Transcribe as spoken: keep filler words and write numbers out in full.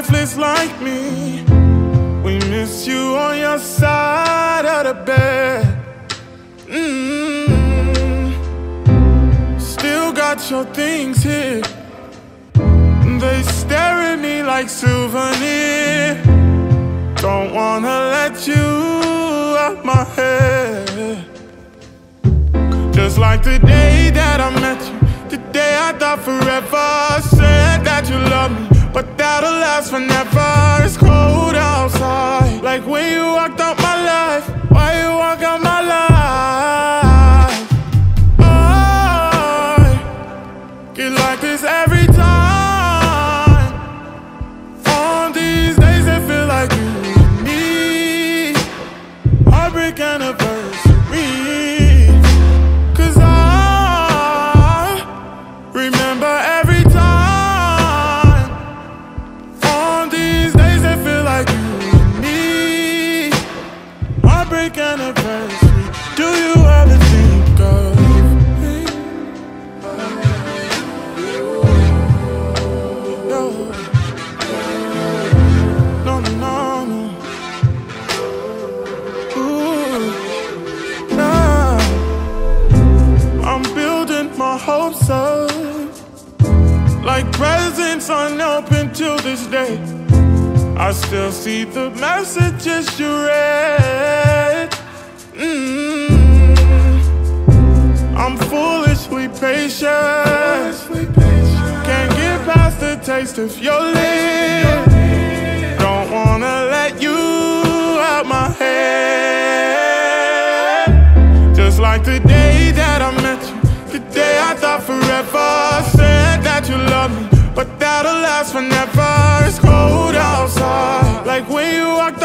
lifeless like me. We miss you on your side of the bed. Mm-hmm. Still got your things here. They stare at me like souvenir. Don't wanna let you out my head. Just like the day that I met you, the day I thought forever. Said that you love me, but that'll last forever. It's cold outside, like when you walked out my life. Why you walk out my life? I get like this every time. On these days that feel like you and me. Heartbreak anniversary. Cause I remember every time. On these days that feel like you and me. Heartbreak anniversary. Do you ever think of me? No, no, no, no. Ooh, nah. I'm building my hopes up, like presents unopened till this day. I still see the messages you read. Mm-hmm. I'm foolishly patient. Can't get past the taste of your lips. Don't wanna let you out my head. Just like the day that I met you, the day I thought forever. Said that you love me, but that'll last forever. It's cold outside, like when you walked